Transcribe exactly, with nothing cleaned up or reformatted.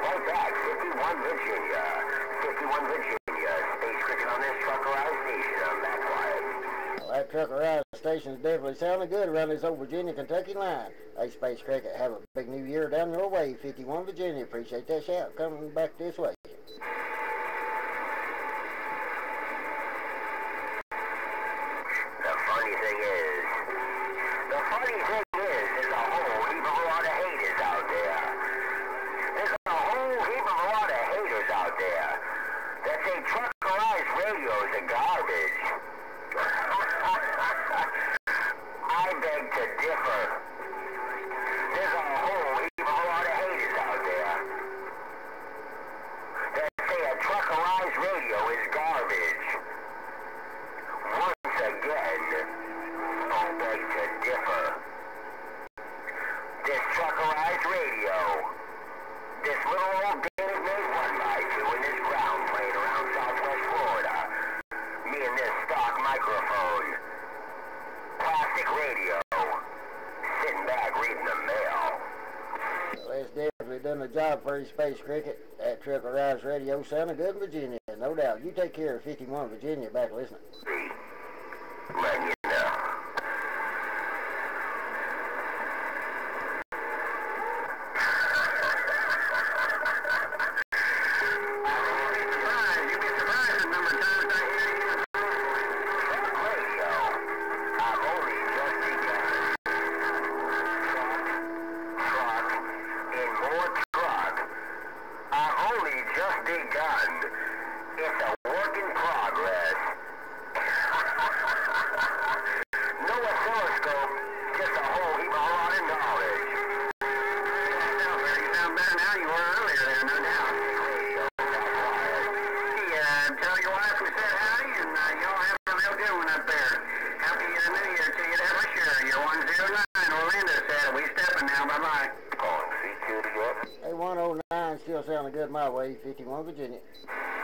Right back, fifty-one Virginia. fifty-one Virginia. Space Cricket on this truckerized station. I'm back quiet. Well, that truckerized station is definitely sounding good around this old Virginia-Kentucky line. Hey, Space Cricket, have a big new year down your way. fifty-one Virginia. Appreciate that shout coming back this way. The funny thing is, the funny thing is, there's a whole heap of a lot of haters out there. There's a whole heap of a lot of haters out there that say truckerized radios are garbage. I beg to differ. There's a whole heap of a lot of haters out there that say a truckerized radio is garbage. Once again, I beg to differ. This truckerized radio, this little old Dave made one by two in this ground plane around Southwest Florida, me and this stock microphone, plastic radio, sitting back reading the mail. Well, it's definitely done the job for you, Space Cricket. That truckerized radio sounded good in Virginia, no doubt. You take care of fifty-one Virginia back listening. See, letting you know. You'd be surprised the number of times I hear you. Truck radio, I've only just begun. Truck, truck, and more truck. I've only just begun. It's a work in progress. No oscilloscope, just a whole heap of a lot of knowledge. You sound better now than you were earlier there, no doubt. Hey, uh, tell your wife we said howdy, and uh, y'all have a real good one up there. Happy uh, New Year to you there for sure. You're one oh nine, Orlando said. We stepping now, bye-bye. Calling C Q to get. Hey, one oh nine still sounding good my way, fifty-one Virginia.